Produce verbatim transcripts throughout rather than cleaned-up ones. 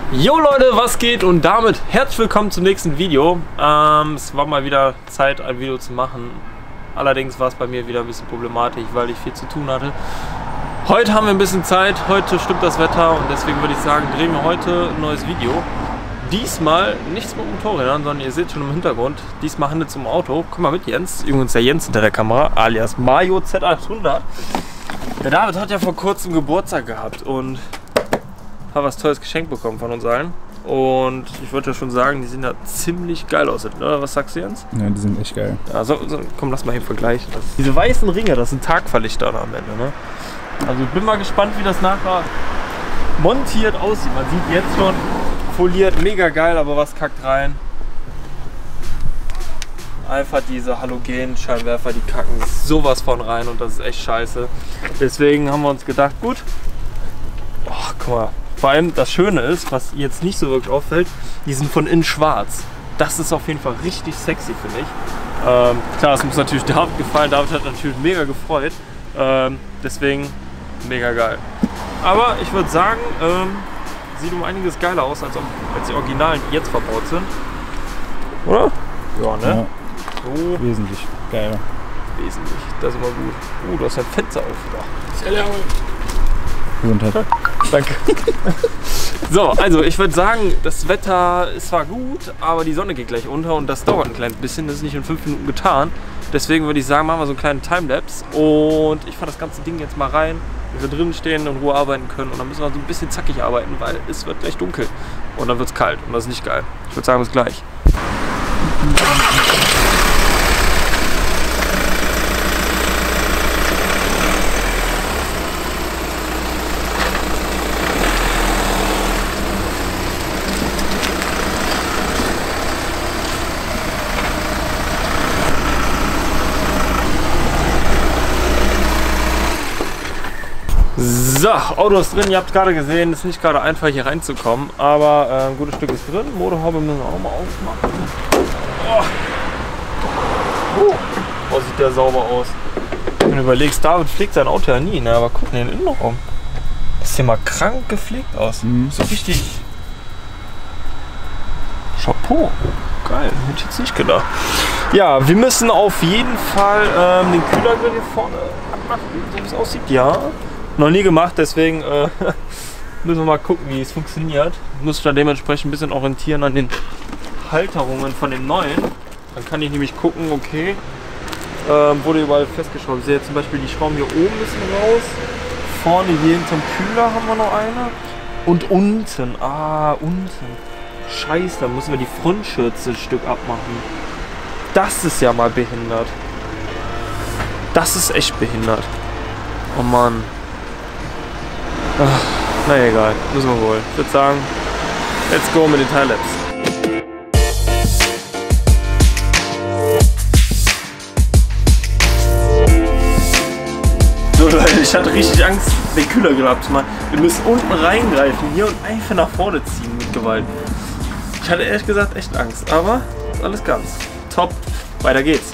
Jo Leute, was geht? Und damit herzlich willkommen zum nächsten Video. Ähm, es war mal wieder Zeit, ein Video zu machen. Allerdings war es bei mir wieder ein bisschen problematisch, weil ich viel zu tun hatte. Heute haben wir ein bisschen Zeit, heute stimmt das Wetter und deswegen würde ich sagen, drehen wir heute ein neues Video. Diesmal nichts mit Motorrädern, sondern ihr seht schon im Hintergrund, diesmal handelt es um Auto. Komm mal mit, Jens. Übrigens der Jens hinter der Kamera, alias Mario Z achthundert. Der David hat ja vor kurzem Geburtstag gehabt und habe was Tolles geschenkt bekommen von uns allen. Und ich würde ja schon sagen, die sehen ja ziemlich geil aus, oder? Was sagst du, Jens? Ja, die sind echt geil. Ja, so, so, komm, lass mal hier vergleichen. Das, diese weißen Ringe, das sind Tagverlichter am Ende, ne? Also ich bin mal gespannt, wie das nachher montiert aussieht. Man sieht jetzt schon, foliert, mega geil, aber was kackt rein? Einfach diese Halogen-Scheinwerfer, die kacken sowas von rein und das ist echt scheiße. Deswegen haben wir uns gedacht, gut. Oh, guck mal. Vor allem das Schöne ist, was jetzt nicht so wirklich auffällt, die sind von innen schwarz. Das ist auf jeden Fall richtig sexy, finde ich. Ähm, klar, das muss natürlich David gefallen. David hat natürlich mega gefreut. Ähm, deswegen mega geil. Aber ich würde sagen, ähm, sieht um einiges geiler aus, als, ob, als die Originalen, die jetzt verbaut sind. Oder? Ja, ne? Ja. So. Wesentlich geil. Wesentlich. Das ist immer gut. Oh, du hast ein Fenster aufgedacht. Gesundheit. Danke. So, also ich würde sagen, das Wetter ist zwar gut, aber die Sonne geht gleich unter und das dauert ein kleines bisschen. Das ist nicht in fünf Minuten getan. Deswegen würde ich sagen, machen wir so einen kleinen Timelapse und ich fahre das ganze Ding jetzt mal rein, dass wir drinnen stehen und in Ruhe arbeiten können. Und dann müssen wir so ein bisschen zackig arbeiten, weil es wird gleich dunkel und dann wird es kalt und das ist nicht geil. Ich würde sagen, bis gleich. So, Auto ist drin, ihr habt gerade gesehen, ist nicht gerade einfach hier reinzukommen, aber äh, ein gutes Stück ist drin. Motorhaube müssen wir auch mal aufmachen. Oh. Uh. Oh, sieht der sauber aus. Wenn du überlegst, David pflegt sein Auto ja nie, ne? Aber guck in den Innenraum. Das sieht mal krank gepflegt aus. Mhm. So richtig. Chapeau. Geil, hätte ich jetzt nicht gedacht. Ja, wir müssen auf jeden Fall ähm, den Kühlergrill hier vorne abmachen, so wie es aussieht. Ja. Noch nie gemacht, deswegen äh, müssen wir mal gucken, wie es funktioniert. Ich muss dann dementsprechend ein bisschen orientieren an den Halterungen von den neuen. Dann kann ich nämlich gucken, okay, ähm, wurde überall festgeschraubt. Ich sehe jetzt zum Beispiel, die Schrauben hier oben müssen raus. Vorne hier hinterm Kühler haben wir noch eine. Und unten, ah, unten. Scheiße, da müssen wir die Frontschürze ein Stück abmachen. Das ist ja mal behindert. Das ist echt behindert. Oh Mann. Ach, na egal, müssen wir wohl. Ich würde sagen, let's go mit den Timelapse. So Leute, ich hatte richtig Angst, den Kühlergrill abzumachen. Wir müssen unten reingreifen hier und einfach nach vorne ziehen mit Gewalt. Ich hatte ehrlich gesagt echt Angst, aber ist alles ganz top. Weiter geht's.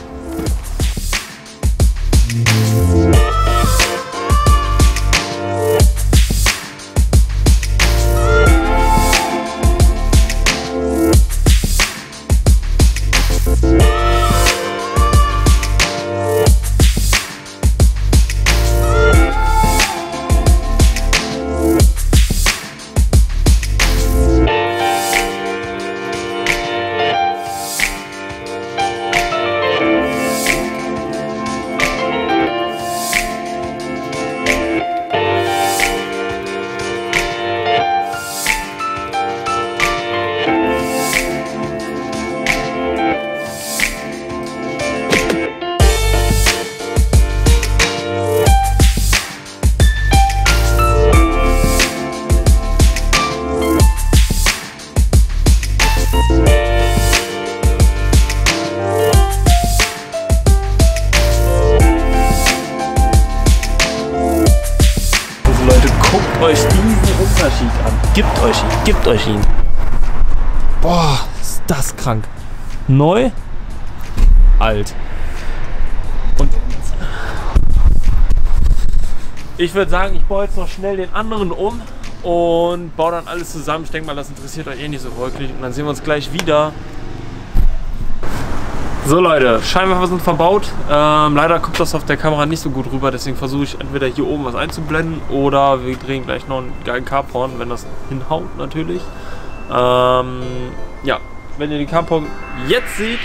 Euch diesen Unterschied an. Gebt euch ihn, gebt euch ihn. Boah, ist das krank. Neu, alt. Und ich würde sagen, ich baue jetzt noch schnell den anderen um und baue dann alles zusammen. Ich denke mal, das interessiert euch eh nicht so wirklich. Und dann sehen wir uns gleich wieder. So Leute, Scheinwerfer sind verbaut. Ähm, leider kommt das auf der Kamera nicht so gut rüber, deswegen versuche ich entweder hier oben was einzublenden oder wir drehen gleich noch einen geilen Carporn, wenn das hinhaut natürlich. Ähm, ja, wenn ihr den Carporn jetzt seht.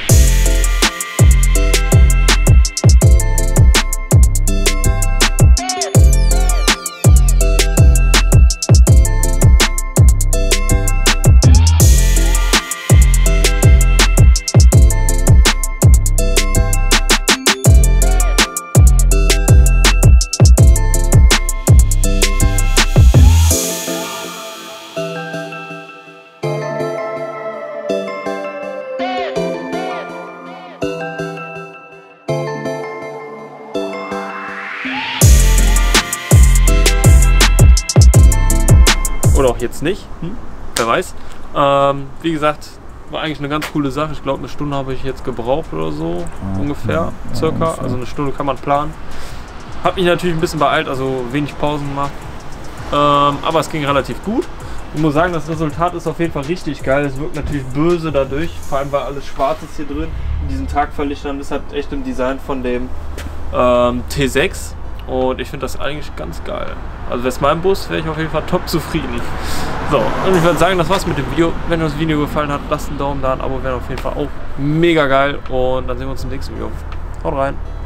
Oder auch jetzt nicht, hm? Wer weiß. Ähm, wie gesagt, war eigentlich eine ganz coole Sache. Ich glaube, eine Stunde habe ich jetzt gebraucht oder so, ja, ungefähr, ja, circa. Ungefähr. Also eine Stunde kann man planen. Habe mich natürlich ein bisschen beeilt, also wenig Pausen gemacht. Ähm, aber es ging relativ gut. Ich muss sagen, das Resultat ist auf jeden Fall richtig geil. Es wirkt natürlich böse dadurch, vor allem weil alles schwarz ist hier drin. In diesen Tagverlichtern, das hat echt im Design von dem ähm, T sechs. Und ich finde das eigentlich ganz geil. Also wäre es mein Bus, wäre ich auf jeden Fall top zufrieden. So, und ich würde sagen, das war's mit dem Video. Wenn euch das Video gefallen hat, lasst einen Daumen da, ein Abo wäre auf jeden Fall auch mega geil. Und dann sehen wir uns im nächsten Video. Haut rein!